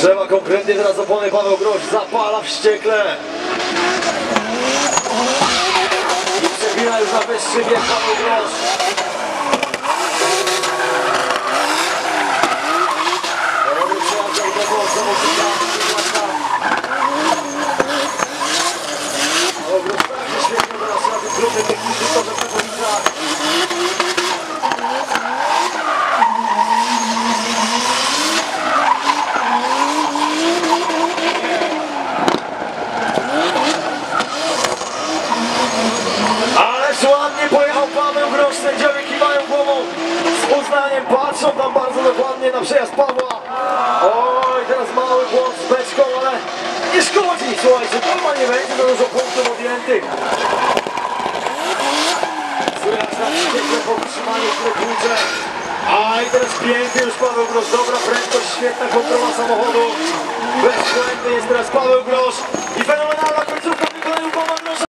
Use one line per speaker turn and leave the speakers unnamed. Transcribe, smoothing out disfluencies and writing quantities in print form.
Trzeba konkretnie teraz opony. Paweł Grosz zapala wściekle. I przebija już na wyższy bieg Paweł Grosz. Robi przełączek do głosu, Paweł Grosz będzie świetnie teraz na tym trudnym technicznym torze w Katowicach. Ależ ładnie pojechał Paweł Grosz, sędziowie kiwają głową z uznaniem, patrzą tam bardzo dokładnie na przejazd Pawła. Oj, teraz mały błąd z beczką, ale nie szkodzi, słuchajcie, to nie będzie za dużo punktów odjętych. Słychać na wściekle po utrzymaniu w trójkółce. A i teraz pięknie już Paweł Grosz, dobra prędkość, świetna kontrola samochodu. Bezbłędny jest teraz Paweł Grosz i fenomenalna końcówka wykonania Pawła Grosza.